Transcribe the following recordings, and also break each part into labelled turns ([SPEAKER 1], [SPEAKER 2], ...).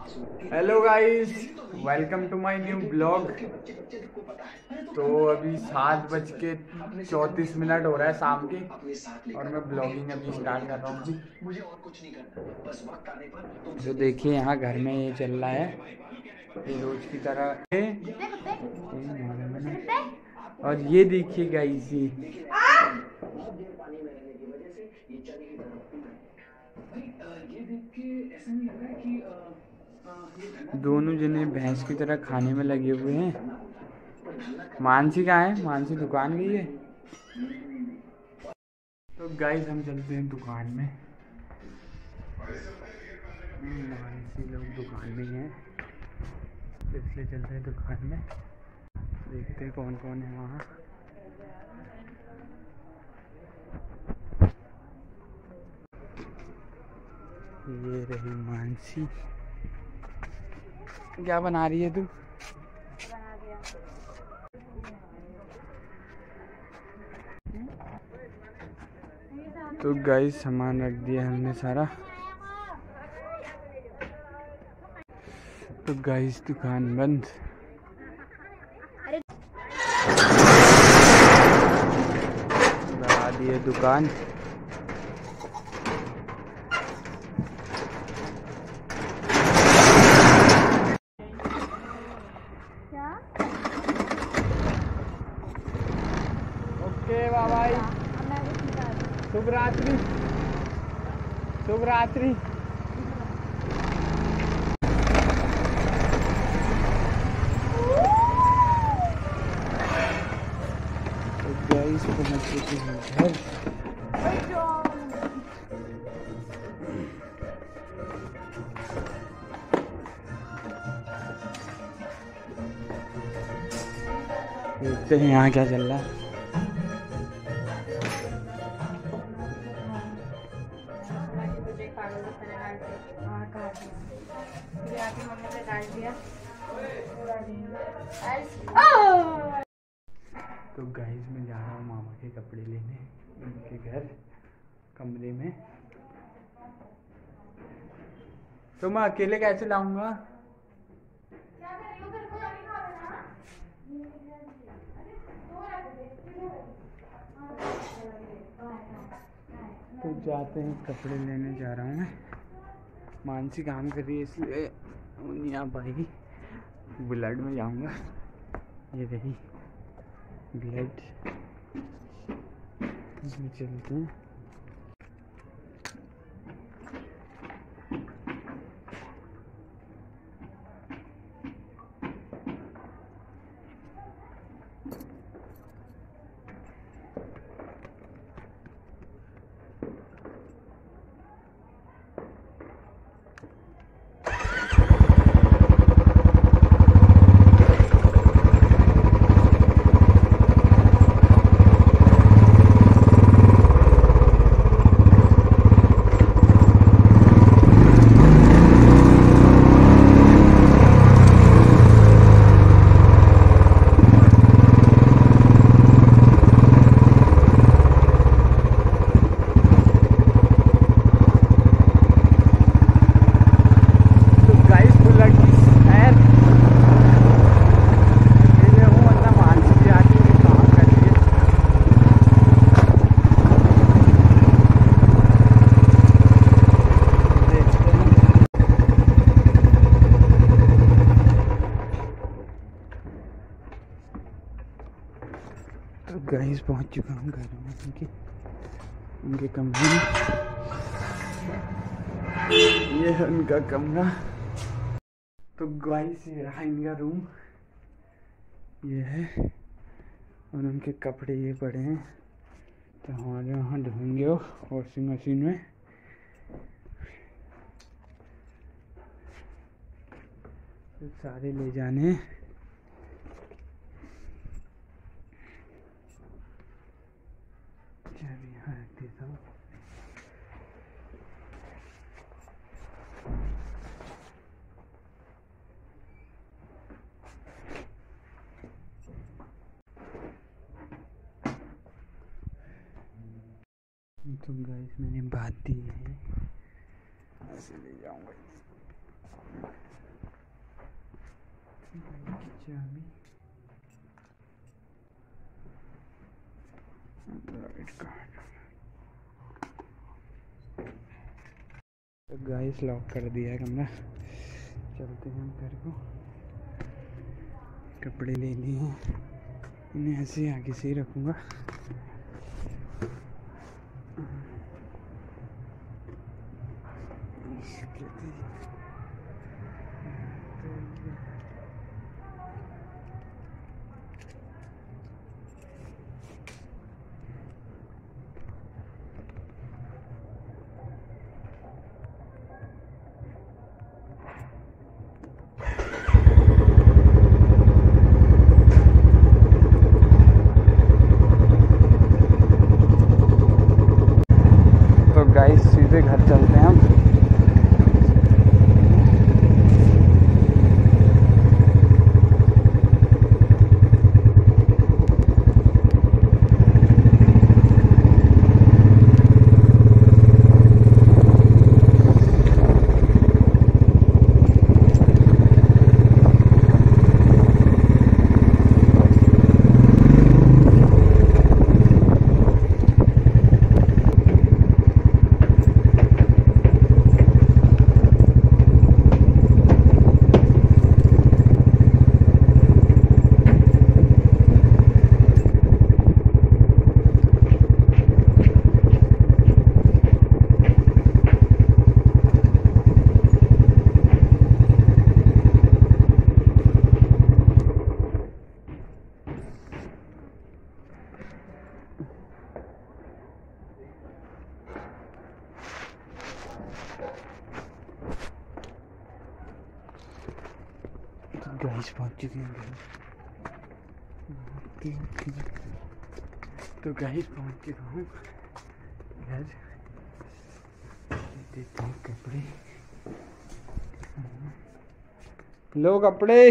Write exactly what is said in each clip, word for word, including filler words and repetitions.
[SPEAKER 1] Hello guys, welcome to my new blog. तो अभी सात बज के चौंतीस मिनट हो रहा है शाम के, और मैं ब्लॉगिंग अभी स्टार्ट कर रहा हूँ जी। तो देखिए यहाँ घर में ये चल रहा है, ये रोज की तरह है। और ये देखिए गाइस, ये दोनों जने भैंस की तरह खाने में लगे हुए हैं। मानसी कहाँ है? मानसी दुकान गई है। तो गाइस हम चलते हैं दुकान में। मानसी लोग दुकान में ही हैं, इसलिए चलते हैं दुकान में, देखते हैं कौन कौन है वहाँ। ये रही मानसी। क्या बना रही है तू? तो गाइस सामान रख दिया हमने सारा। तो गाइस दुकान बंद। लगा दिए दुकान। ओके बाय बाय, शुभ रात्रि, शुभ रात्रि। तो गाइस पहुंच चुके हैं घर। देखते हैं यहाँ क्या चल रहा है। तो गाइस मैं जा रहा हूँ मामा के कपड़े लेने उनके घर कमरे में। तो मैं अकेले कैसे लाऊंगा? तो जाते हैं, कपड़े लेने जा रहा हूँ मैं। मानसी काम कर रही है इसलिए नहीं आ पाएगी। ब्लड में जाऊंगा। ये रही ब्लड, चलते हैं। तो गाइस पहुंच चुका हूँ घर में, उनके उनके कमरे में। ये है उनका कमरा। तो गाइस ये रहा इनका रूम, ये है। और उनके कपड़े ये पड़े हैं, तो हमारे वहाँ धोएंगे वो वॉशिंग मशीन में। तो सारे ले जाने हैं। यहाँ रख देता हूँ। तो गाइस मैंने बात दी है, ऐसे ले जाऊंगा। चाबी, एंड्रॉइड कार्ड। तो गाइस लॉक कर दिया है कमरा, चलते हैं हम घर को। कपड़े ले लिए हैं, इन्हें ऐसे आगे से ही रखूँगा। गाइस सीधे घर चलते हैं हम। गाइस पहुंच चुके हैं घर। तो गाइस पहुंच चुका हूँ घर। देते हैं कपड़े, लो कपड़े।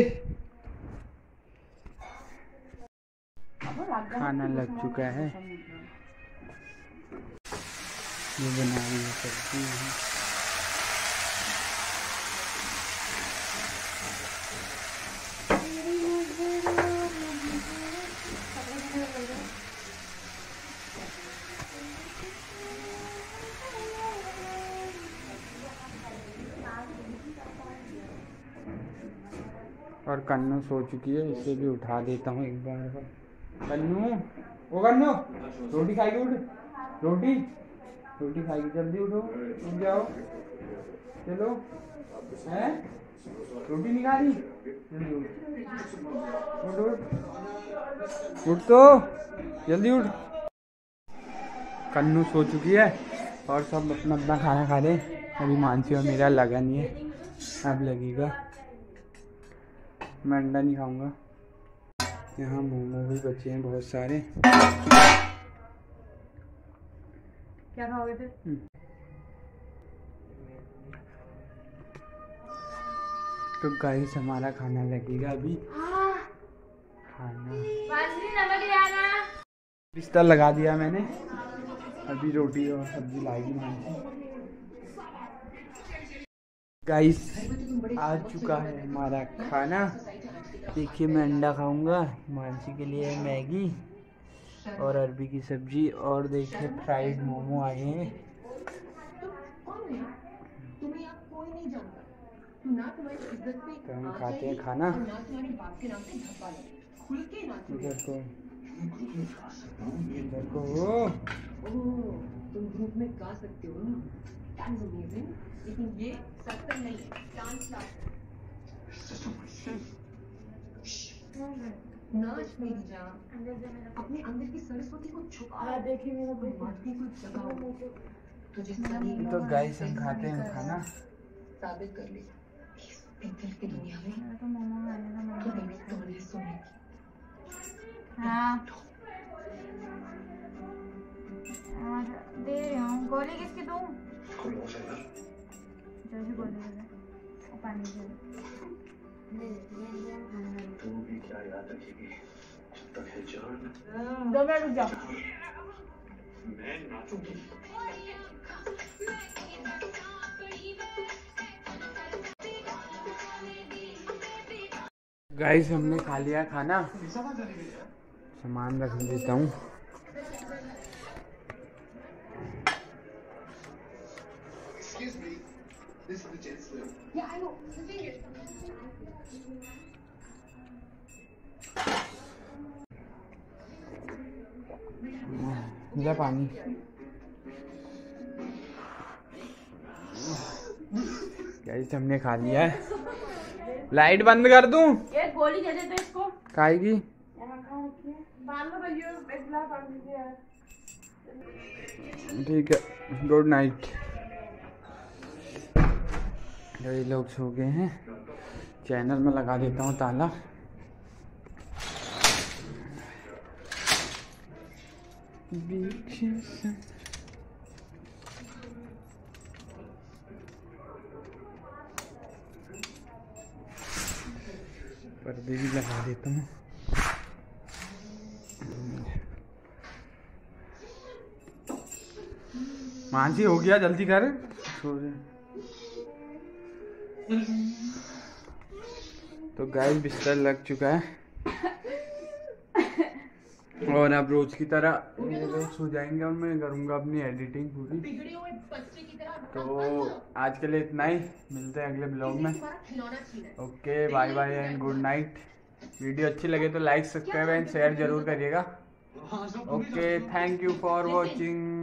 [SPEAKER 1] खाना लग चुका है, ये बना रही है सब्जी है। और कन्नू सो चुकी है, इसे भी उठा देता हूँ एक बार। कन्नू, ओ कन्नू, रोटी खाएगी? उठ, रोटी रोटी खाएगी, जल्दी उठो, उठ जाओ, चलो। हैं, रोटी नहीं खा रही? जल्दी उठ, उठ उठ उठ तो, जल्दी उठ। कन्नू सो चुकी है और सब अपना अपना खाना खा रहे। अभी मानसी और मेरा लगा नहीं है, अब लगेगा। मैं अंडा नहीं खाऊंगा। यहाँ मोमो भी बचे हैं बहुत सारे।
[SPEAKER 2] क्या खाओगे फिर?
[SPEAKER 1] तो गाइस हमारा खाना लगेगा अभी। खाना बिस्तर लगा दिया मैंने, अभी रोटी और सब्जी लाएगी मानसी। गाइस आ चुका है हमारा खाना। देखिए मैं अंडा खाऊंगा, मानसी के लिए मैगी और अरबी की सब्जी, और देखिए फ्राइड मोमो आए हैं। तो हम खाते हैं खाना। इधर को इधर को हो,
[SPEAKER 2] तुम ग्रुप में गा सकते हो ना, दैट्स अमेजिंग। लेकिन ये सत्तर नहीं है, डांस क्लास। नाच मेरी जान, अपने अंदर की सरस्वती को छुपा। देखिए मेरा माटी को जगाओ, तुझे सही।
[SPEAKER 1] तो गाइस हम खाते हैं खाना।
[SPEAKER 2] साबित कर ले इस दिल की दुनिया में तो मोमो खाने का मन है। सुनेगी हाँ, दे रही हूँ। गोली किसकी दूँ? जो भी गोली दे, पानी दे।
[SPEAKER 3] तू भी क्या याद रखेगी जब तक है जान।
[SPEAKER 2] दो मिनट रुक जाओ,
[SPEAKER 3] मैं नाचूंगी।
[SPEAKER 1] गाइस हमने खा लिया खाना, सामान रख देता हूँ। जा पानी। गाइस हमने खा लिया है। लाइट बंद कर दूं?
[SPEAKER 4] ये गोली दे दे तो इसको।
[SPEAKER 1] खाएगी? ठीक है, गुड नाइट। ये लोग सो गए हैं। चैनल में लगा देता हूँ ताला। पर्दे भी लगा देता हूँ। मानसी हो गया, जल्दी कर, सो रहे। तो गाइस बिस्तर लग चुका है और अब रोज की तरह ये लोग सो जाएंगे और मैं करूँगा अपनी एडिटिंग पूरी। तो आज के लिए इतना ही, मिलते हैं अगले ब्लॉग में। Okay, bye bye and good night. Video अच्छी लगे तो लाइक, सब्सक्राइब एंड शेयर जरूर करिएगा। Okay, thank you for watching.